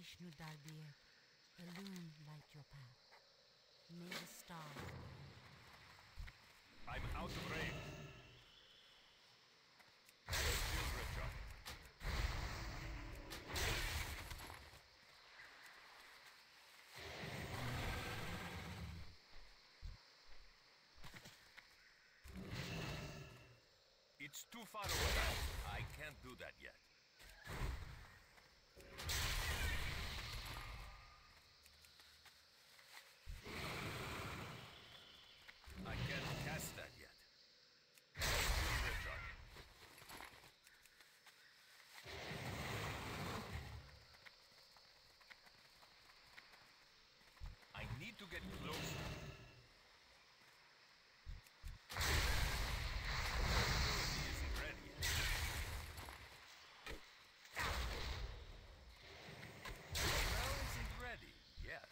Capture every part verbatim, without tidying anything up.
Vishnu Darbir, illume light your path. May the stars. I'm out of range. Still recharging. It's too far away. I can't do that yet. I can't cast that yet. Still recharging. I need to get closer. He isn't ready yet. Well, isn't ready yet.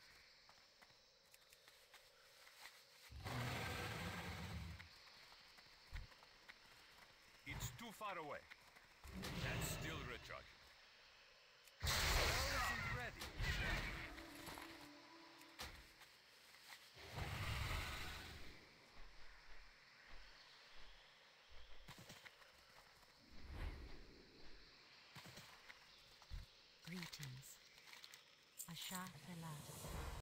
It's too far away. That's still recharging. Well, isn't ready. Greetings. Asha Velat.